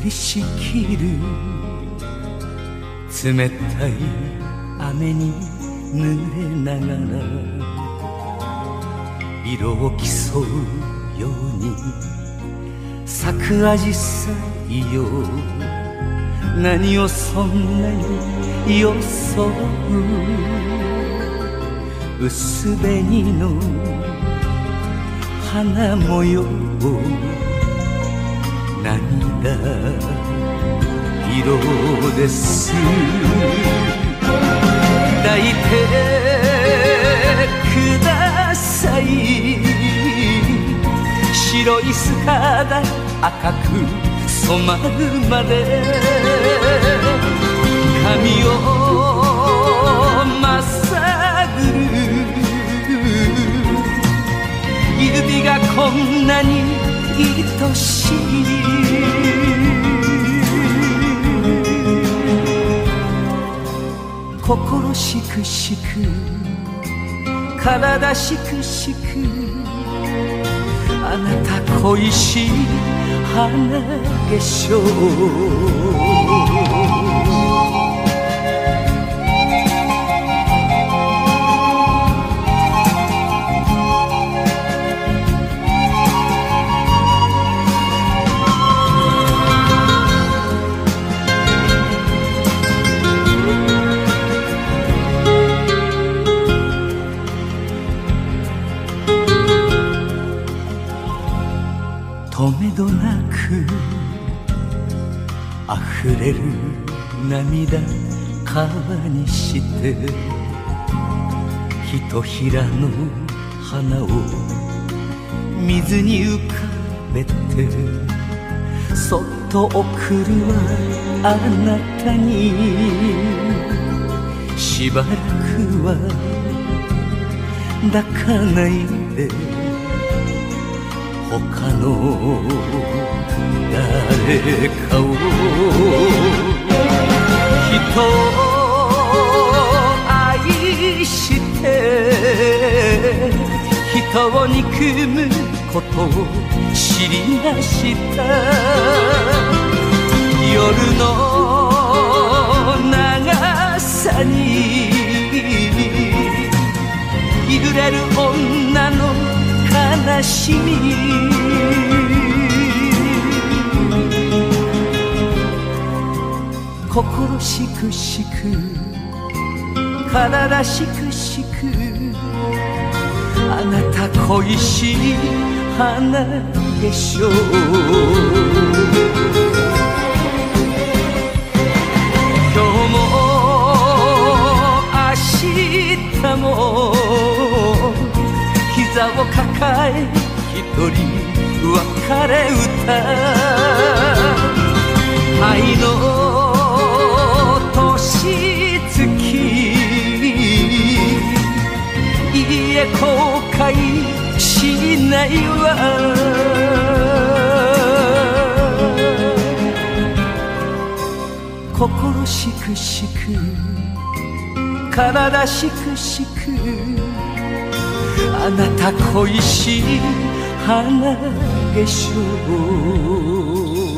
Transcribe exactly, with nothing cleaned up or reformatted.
りしきる冷たい雨に濡れながら色を競うように咲くアジサイよ、何をそんなに装う薄紅の花模様、涙色です。抱いてください、白いスカーダ赤く染まるまで髪をまっさぐる、指がこんなに愛しい。心しくしく体しくしく、あなた恋しい花化粧。とめどなく溢れる涙川にして、ひとひらの花を水に浮かべて、そっと送るわあなたに。しばらくは抱かないで、他の誰かを。人を愛して人を憎むことを知りました。夜の長さに揺れる女の悲しみ。心しくしく体しくしく、あなた恋しい花化粧。今日も明日も膝を抱え一人別れ歌。愛の年月、いいえ後悔しないわ。心しくしく体しくしく、あなた恋しい花化粧。